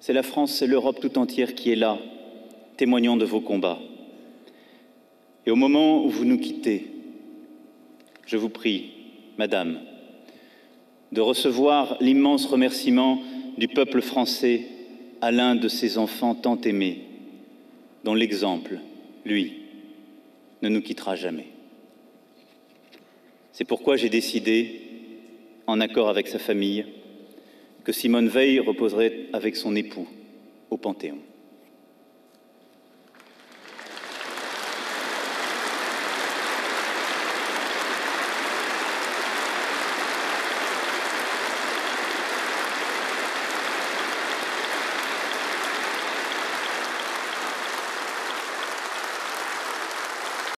C'est la France, c'est l'Europe tout entière qui est là, témoignant de vos combats. Et au moment où vous nous quittez, je vous prie, Madame, de recevoir l'immense remerciement du peuple français à l'un de ses enfants tant aimés, dont l'exemple, lui, ne nous quittera jamais. C'est pourquoi j'ai décidé, en accord avec sa famille, que Simone Veil reposerait avec son époux au Panthéon.